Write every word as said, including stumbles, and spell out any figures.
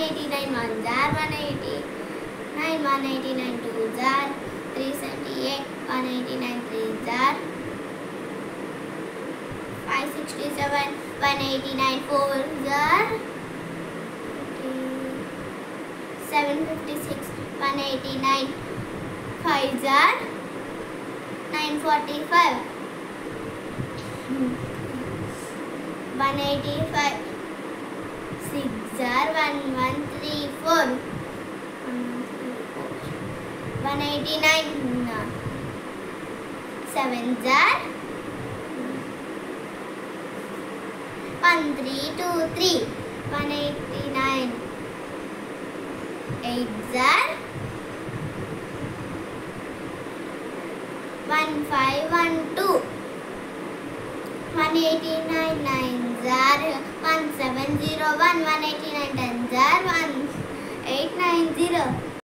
eighty-nine ones are one eighty-nine, one eighty-nine twos are three seventy-eight, one eighty-nine threes are five sixty-seven, one eighty-nine fours are seven fifty-six, one eighty-nine fives are nine forty-five, one eighty-five six are one one three four, one eighty-nine sevens are one three two three, one eighty-nine eights are one five one two, one eighty-nine nines are one seven zero one, one eighty-nine tens are one eight nine zero.